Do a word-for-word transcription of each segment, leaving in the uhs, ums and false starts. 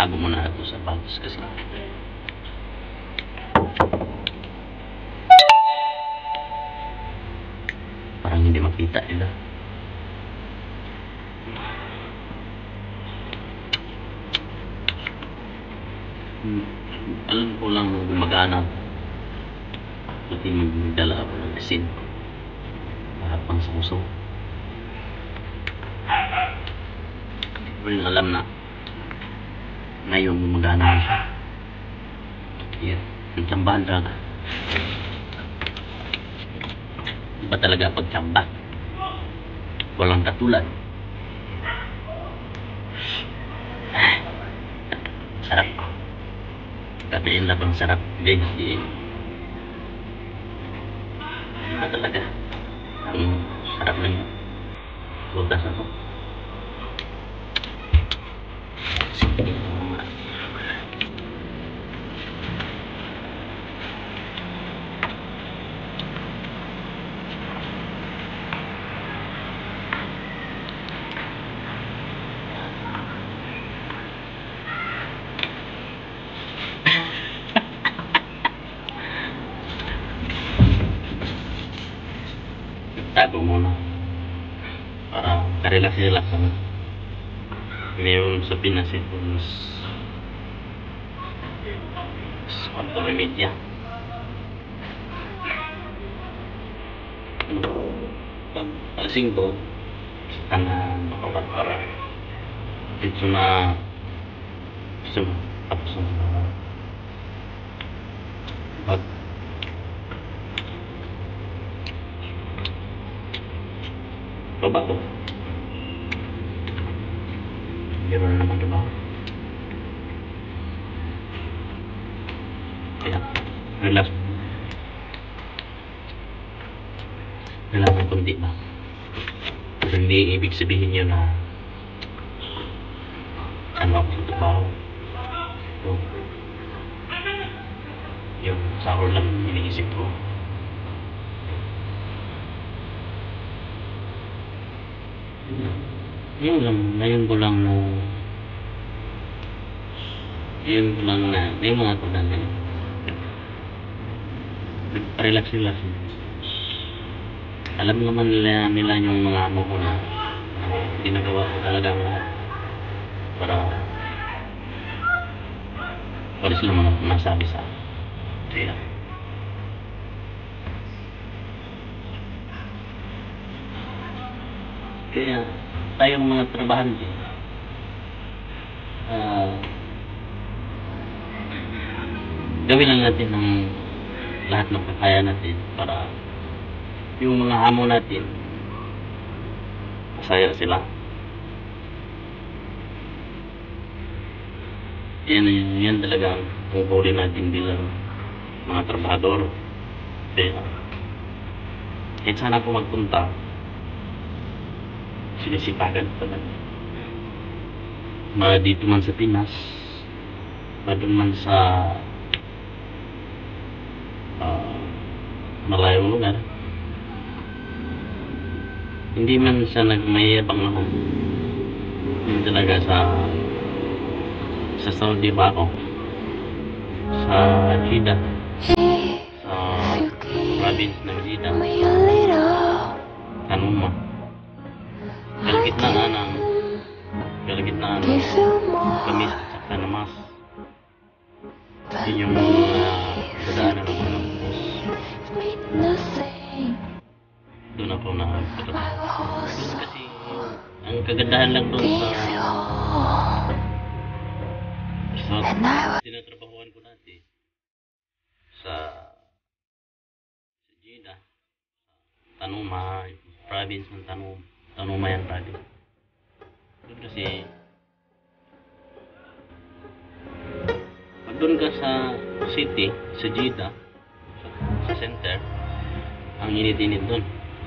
Tago muna ito sa box kasi parang hindi makita nila. Hmm. Alam ko lang gumagana. Pati magdala ako ng asin pang samuso. Hindi ko alam na ngayon gumagana na siya. Yan, ang tsambahan talaga. Iba talaga pagtsamba, walang katulad. Sarap. Katiin lang ang sarap guys. Iba talaga ang sarap ng lutas ako. Tago muna para karelax-relax ano. Meron sa Pinas ito mas quantum media. Pag alasing to sa tangan makapat para dito na sa tapos na pag baba ko. Meron na naman diba? Kaya, relax. Relax ng kundi ba? Pero hindi ibig sabihin yun na ano ako sa trabaho. So, yung sahur lang iniisip ko. Yun lang, ngayon ko lang na yun ko lang na may mga kunan na relax relax. Alam naman nila, nila yung mga amo ko na ginagawa ko talagang lahat para para sila mga masabi sa sila. Kaya tayong mga trabahante uh, gawin lang natin ng lahat ng kakaya natin para yung mga amo natin masaya sila. Yan, yan talaga ang pupuli natin bilang mga trabahador. Kaya kahit saan ako magpunta sinisipagan talaga. Ma dito man sa Pinas, ma doon man sa uh, malayong lugar. Hindi man sa nagmayabang ako. Hindi talaga sa sa Saudi ba ako? Sa Jeddah. Sa province ng Jeddah. Tanuma. Kalagitnaan ng kalagitnaan ng Kamis at saka Namas. Yun yung uh, dadaanan ng mga bus. Doon ako nakapagtrabaho. Doon kasi ang kagandahan lang doon sa sa tinatrabahuan ko dati sa sa Jeddah, Tanuma, province ng Tanuma. Tanuma yan province. Doon kasi pag doon ka sa city, sa Jeddah, sa, sa center, ang init-init doon.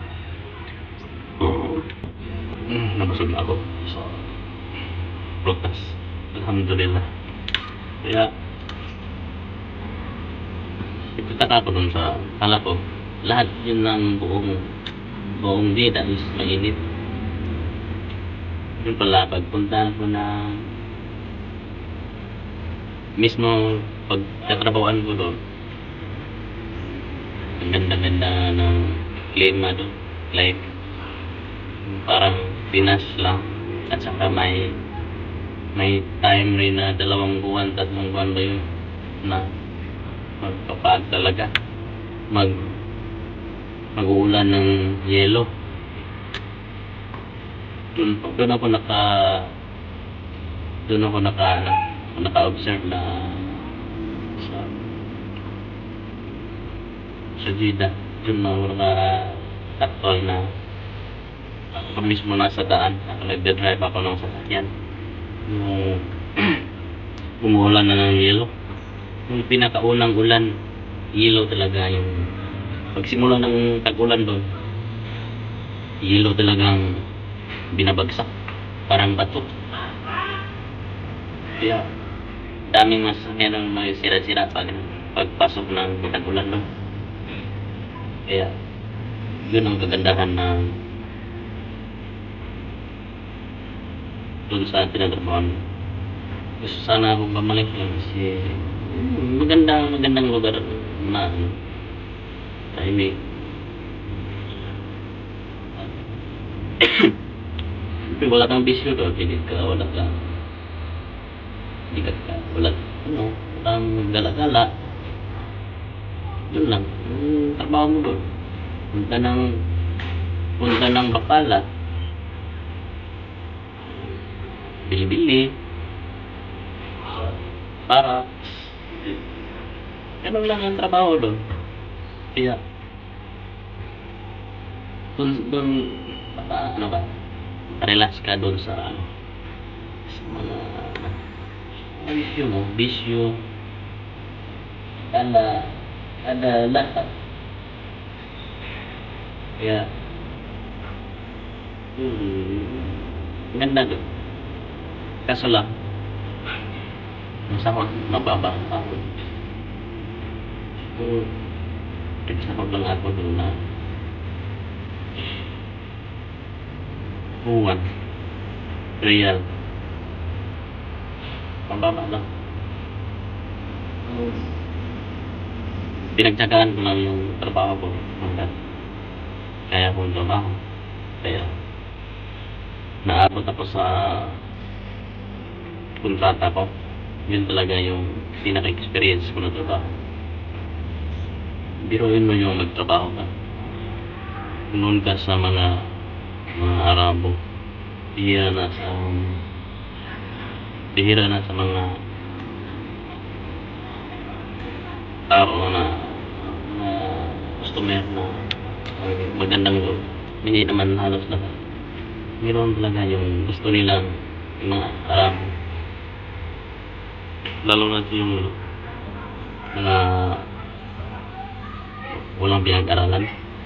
Mm, nabusog na ako sa prutas. Alhamdulillah. Kaya ipagtaka ko dun sa kala ko lahat yun ng buong buong Jeddah is mainit. Yun pala pagpunta ko na mismo pag tatrabawan ko doon, ang ganda-ganda ng klima doon, like parang Pinas lang, at saka may may time rin na dalawang buwan, tatlong buwan ba yun na magpapag talaga mag mag-uulan ng yelo. Doon, doon ako naka doon ako naka ano, naka-observe na sa sa Jeddah. Doon ako naka-actual na ako mismo nasa daan, ako nagde-drive ako ng sasakyan yung umuulan na ng yelo. Yung pinakaunang ulan, yelo talaga yung pagsimula ng tag-ulan doon, yelo talagang binabagsak parang bato. Kaya daming mas meron mga sira-sira pag pagpasok ng tag-ulan doon. Kaya yun ang kagandahan na doon sa tinatrabahan. Gusto sana akong bumalik yun kasi hmm, magandang magandang lugar na ano, tahimik. Wala kang bisyo doon, hindi ka, wala ka hindi ka, wala ano, walang gala-gala. Yun lang yung trabaho mo doon. Punta ng punta ng Bacala, bili-bili para ganun lang ang trabaho doon. Kaya doon doon baka ano ba, relax ka doon sa ano, sa mga bisyo mo, bisyo ala ada lahat. Kaya hmm, ganda doon. Kaso lang ang sahod mababa ang sahod. Kung nagsahod lang ako doon na buwan real, mababa lang. Pinagtsagaan ko lang yung trabaho ko hanggang kaya kong trabaho. Kaya naabot ako sa kontrata ko. Yun talaga yung pinaka-experience ko na trabaho. Biruin mo yung magtrabaho ka, noon ka sa mga mga Arabo, bihira na sa bihira na sa mga tao na, na customer na magandang loob. Hindi naman halos lahat. Meron talaga yung gusto nilang yung mga Arabo, lalo na yung mga walang pinag-aralan.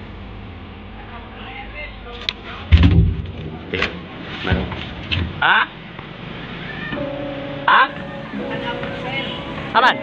Ah? Ah? Aman?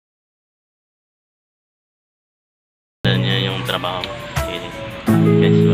Niya yung trabaho. Yes.